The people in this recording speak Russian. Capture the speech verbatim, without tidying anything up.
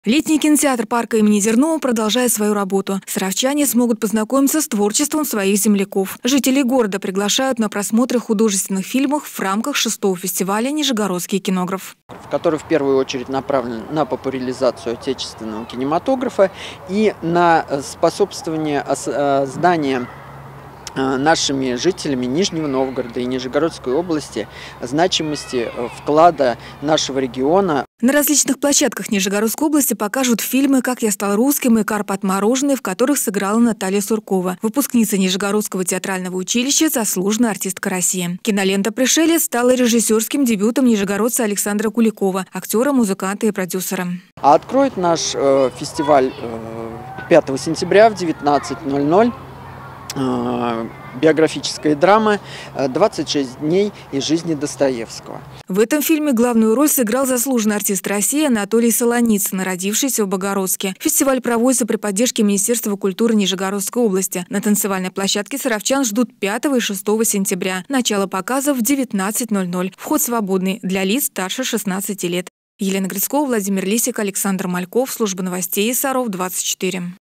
Летний кинотеатр парка имени Зернова продолжает свою работу. Саровчане смогут познакомиться с творчеством своих земляков. Жители города приглашают на просмотры художественных фильмов в рамках шестого фестиваля «Нижегородский кинограф», который в первую очередь направлен на популяризацию отечественного кинематографа и на способствование созданию нашими жителями Нижнего Новгорода и Нижегородской области значимости вклада нашего региона. На различных площадках Нижегородской области покажут фильмы «Как я стал русским» и «Карпат мороженый», в которых сыграла Наталья Суркова, выпускница Нижегородского театрального училища, заслуженная артистка России. Кинолента «Пришелец» стала режиссерским дебютом нижегородца Александра Куликова, актера, музыканта и продюсера. А откроет наш э, фестиваль э, пятого сентября в девятнадцать ноль ноль. Биографическая драма «двадцать шесть дней из жизни Достоевского». В этом фильме главную роль сыграл заслуженный артист России Анатолий Солоницын, родившийся в Богородске. Фестиваль проводится при поддержке Министерства культуры Нижегородской области. На танцевальной площадке саровчан ждут пятого и шестого сентября. Начало показов в девятнадцать ноль ноль. Вход свободный для лиц старше шестнадцати лет. Елена Грицкова, Владимир Лисик, Александр Мальков. Служба новостей Саров двадцать четыре.